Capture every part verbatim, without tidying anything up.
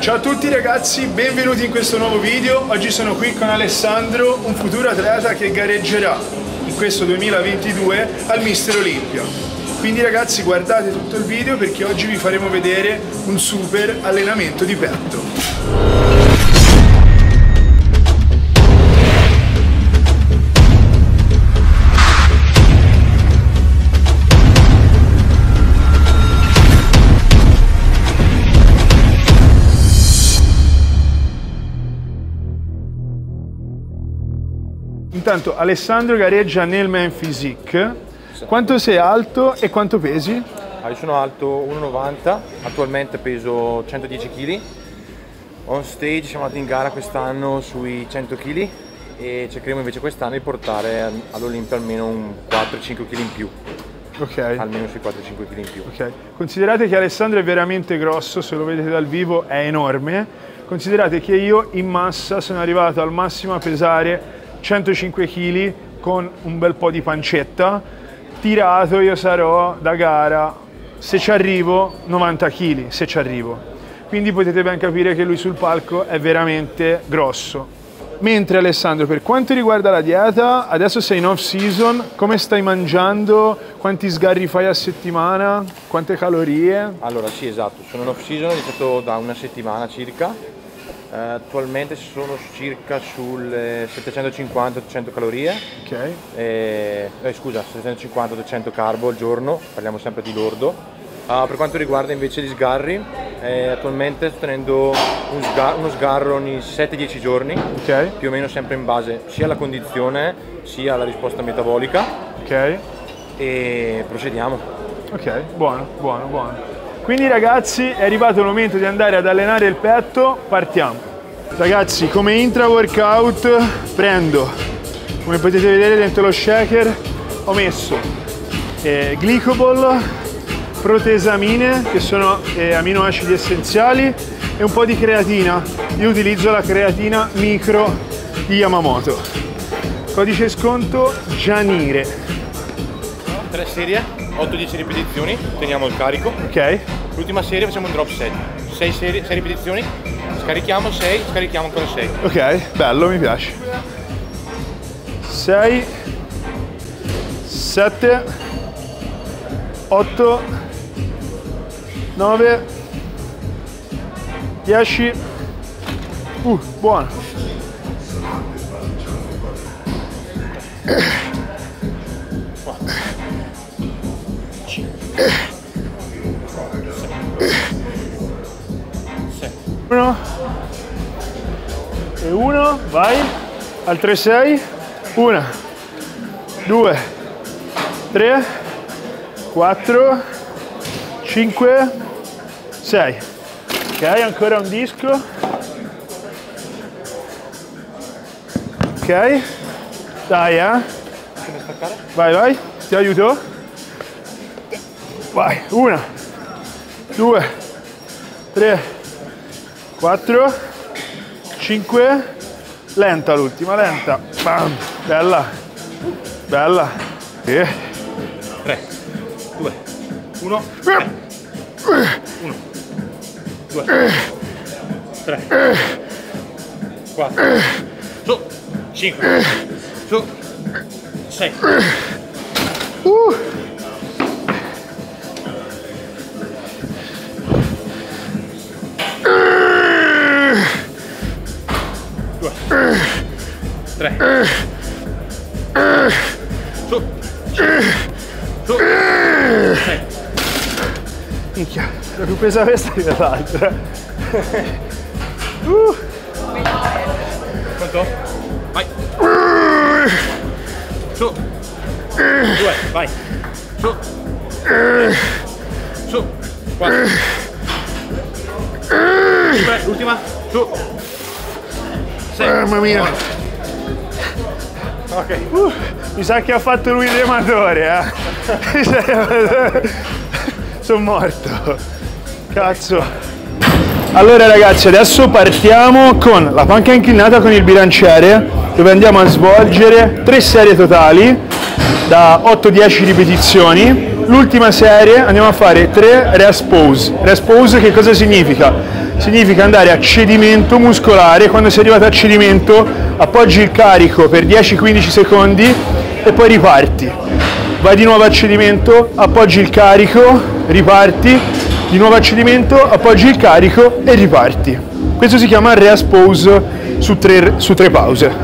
Ciao a tutti ragazzi, benvenuti in questo nuovo video. Oggi sono qui con Alessandro, un futuro atleta che gareggerà in questo duemilaventidue al Mister Olympia. Quindi ragazzi guardate tutto il video perché oggi vi faremo vedere un super allenamento di petto. Intanto Alessandro gareggia nel Man Physique. Quanto sei alto e quanto pesi? Ah, io sono alto uno e novanta, attualmente peso centodieci chili. On stage siamo andati in gara quest'anno sui cento chili e cercheremo invece quest'anno di portare all'Olimpia almeno un quattro cinque chili in più. Ok. Almeno sui quattro cinque chili in più. Ok. Considerate che Alessandro è veramente grosso, se lo vedete dal vivo è enorme. Considerate che io in massa sono arrivato al massimo a pesare centocinque chili con un bel po' di pancetta. Tirato io sarò da gara, se ci arrivo, novanta chili, se ci arrivo. Quindi potete ben capire che lui sul palco è veramente grosso. Mentre Alessandro, per quanto riguarda la dieta, adesso sei in off season, come stai mangiando? Quanti sgarri fai a settimana? Quante calorie? Allora sì, esatto, sono in off season, ho iniziato da una settimana circa. Uh, attualmente sono circa sulle settecentocinquanta ottocento calorie. Ok. E, eh, scusa, settecentocinquanta ottocento carbo al giorno, parliamo sempre di lordo. Uh, per quanto riguarda invece gli sgarri, eh, attualmente sto tenendo un sgar uno sgarro ogni sette dieci giorni, okay. Più o meno sempre in base sia alla condizione sia alla risposta metabolica. Ok. E procediamo. Ok, buono, buono, buono. Quindi ragazzi è arrivato il momento di andare ad allenare il petto, partiamo. Ragazzi, come intra workout prendo, come potete vedere dentro lo shaker ho messo eh, glycobol, protesamine che sono eh, aminoacidi essenziali e un po' di creatina. Io utilizzo la creatina micro di Yamamoto. Codice sconto Gianire. Tre serie. otto dieci ripetizioni, teniamo il carico. Ok. L'ultima serie facciamo un drop set. sei serie, sei ripetizioni, scarichiamo sei, scarichiamo ancora sei. Ok, bello, mi piace. sei, sette, otto, nove, dieci. Uh, buono. Uno e uno, vai, altre sei, una, due, tre, quattro, cinque, sei. Ok, ancora un disco. Ok, dai, eh. Vai, vai, ti aiuto. Vai, una, due, tre, quattro, cinque, lenta l'ultima, lenta, bam, bella, bella, e tre, due, uno, tre, uno, due, tre, quattro, su, cinque, su, sei. Uh. tre, su, su, sei. Minchia, era più pesa questa che l'altra. uh. Quanto? Vai. Su, due, vai. Su, su, quattro, cinque, l'ultima, su, sei. Mamma mia. Ok. Uh, mi sa che ha fatto lui il rematore, eh. Sono morto. Cazzo. Allora ragazzi, adesso partiamo con la panca inclinata con il bilanciere, dove andiamo a svolgere tre serie totali da otto dieci ripetizioni. L'ultima serie andiamo a fare tre rest pose. Rest pose che cosa significa? significa andare a cedimento muscolare. Quando sei arrivato a cedimento appoggi il carico per dieci quindici secondi e poi riparti. Vai di nuovo a cedimento, appoggi il carico, riparti, di nuovo a cedimento, appoggi il carico e riparti. Questo si chiama rest pause su tre, su tre pause.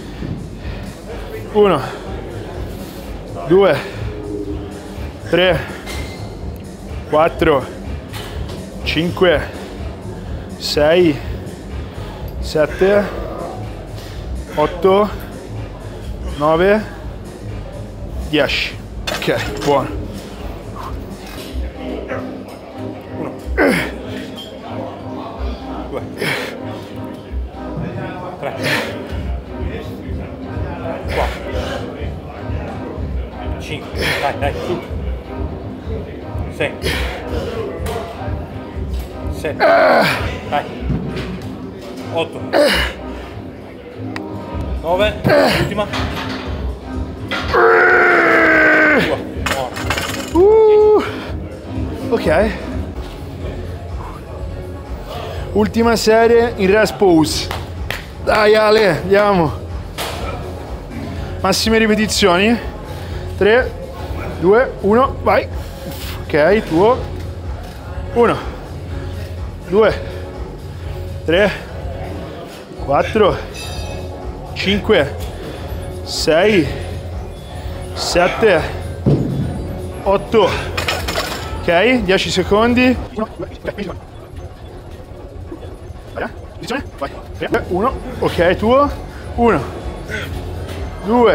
uno, due, tre, quattro, cinque, sei, sette, otto, nove, dieci. Ok, buono. uno, due, tre, quattro, cinque, dai, dai, su, sei, sette, dai, otto, nove, ultima, uh, ok, ultima serie in rest pause. Dai Ale, andiamo. Massime ripetizioni. tre, due, uno, vai. Ok, tuo. uno, due, tre, quattro, cinque, sei, sette, otto. Ok, dieci secondi. uno, ok, tuo. uno, due,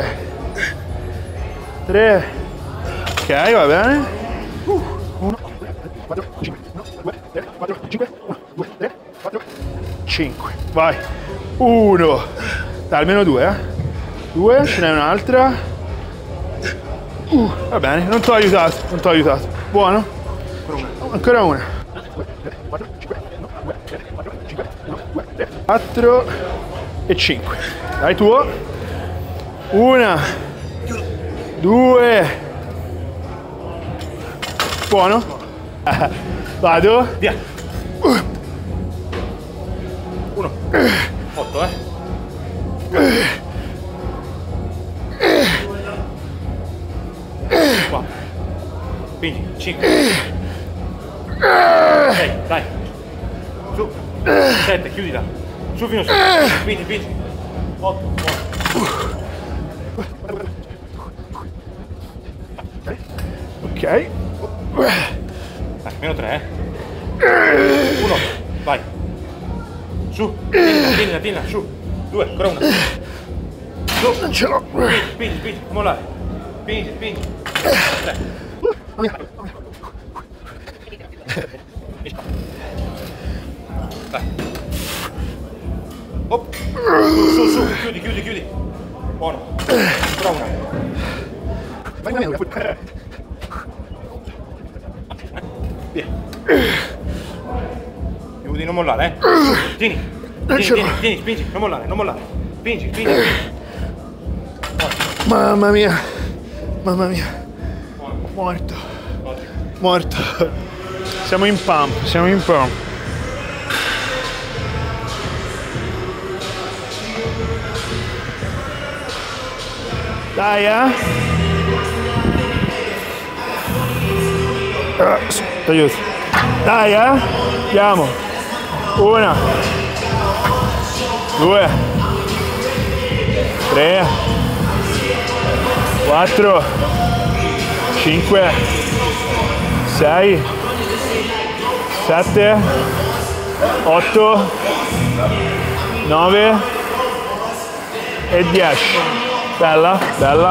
tre, ok, va bene. uno, quattro, cinque, due, tre, quattro, cinque, uno, due, tre, quattro, cinque, vai. uno, dai, almeno due, eh. due, ce n'è un'altra. Uh, va bene, non ti ho aiutato, non ti ho aiutato. Buono? Ancora una. quattro e cinque. Dai tuo. Una, due. Buono. Vado. Via. uno, otto, eh. quattro, quindi cinque, sei, dai, su, sette, chiudila, su fino su, spingi, spingi, otto, ok, dai, meno tre, eh, uno, vai, su, tienila, tienila, tienila, su, due, ancora una, su, non ce l'ho, spingi, spingi, spingi, mollare, spingi, spingi, tre. Dai. Op. Su, su, chiudi, chiudi, chiudi. Buono. Ancora una. Via. Devo di non mollare, eh. Su, tieni. Tieni, tieni, tieni, spingi, non mollare, non mollare. Spingi, spingi, spingi. Mamma mia. Mamma mia. Morto. Morto. Siamo in pump, siamo in pump. Dai, eh? Uh, aiuto. Dai, eh? Andiamo. Una. Due. Tre. Quattro. Cinque. Sei. Sette. Otto. Nove. E dieci. Bella, bella.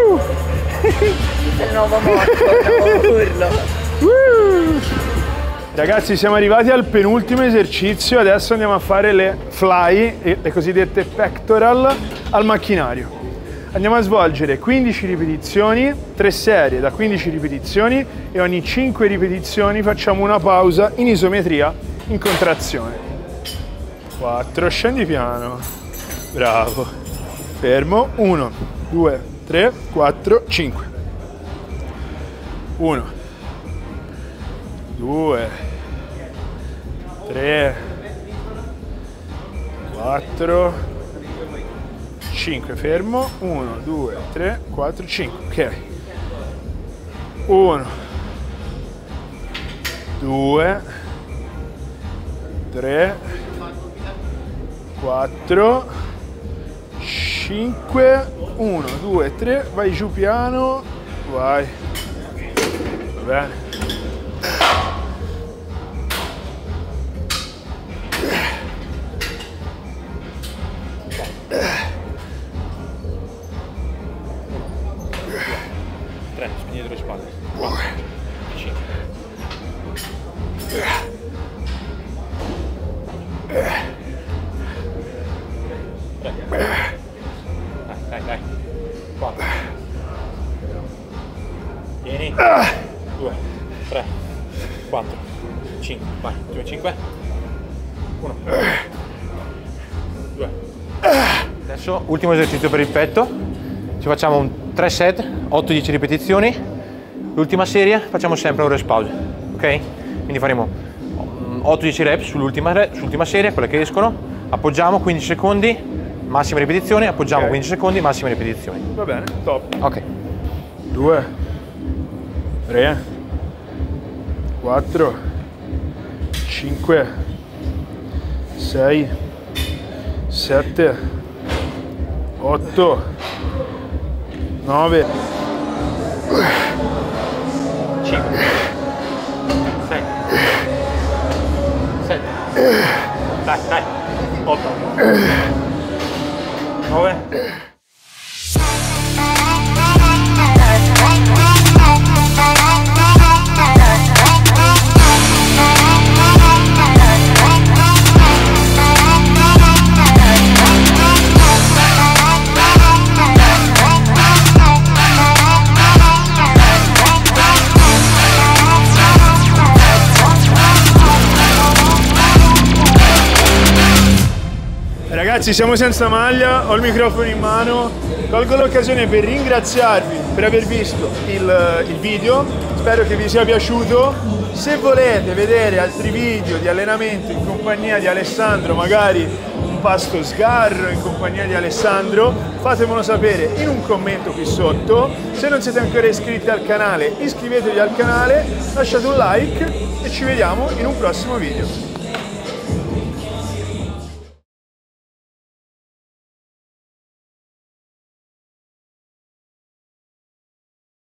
Il nuovo morto, il nuovo urlo. Ragazzi, siamo arrivati al penultimo esercizio, adesso andiamo a fare le fly, le cosiddette pectoral, al macchinario. Andiamo a svolgere quindici ripetizioni, tre serie da quindici ripetizioni e ogni cinque ripetizioni facciamo una pausa in isometria in contrazione. quattro, scendi piano, bravo, fermo, uno, due, tre, quattro, cinque. uno, due, tre, quattro, cinque, fermo, uno, due, tre, quattro, cinque, ok. uno, due, tre, quattro, cinque, uno, due, tre, vai giù piano, vai, va bene. tre, spegni dietro le spalle. quattro, cinque. Dai, dai, dai. quattro. Vieni. due, tre, quattro, cinque. Vai, due, cinque. uno. due. Adesso ultimo esercizio per il petto. Ci facciamo un tre set, otto dieci ripetizioni. L'ultima serie facciamo sempre un rest pause. Ok? Quindi faremo otto dieci reps sull'ultima sull'ultima serie, quelle che escono. Appoggiamo quindici secondi, massima ripetizione, appoggiamo okay. quindici secondi, massima ripetizioni. Va bene, top. Ok. due, tre, quattro, cinque, sei, sette, otto, nove, cinque, sei, sette, dai, dai, otto, nove. Ragazzi, siamo senza maglia, ho il microfono in mano, colgo l'occasione per ringraziarvi per aver visto il, il video, spero che vi sia piaciuto. Se volete vedere altri video di allenamento in compagnia di Alessandro, magari un pasto sgarro in compagnia di Alessandro, fatemelo sapere in un commento qui sotto. Se non siete ancora iscritti al canale, iscrivetevi al canale, lasciate un like e ci vediamo in un prossimo video.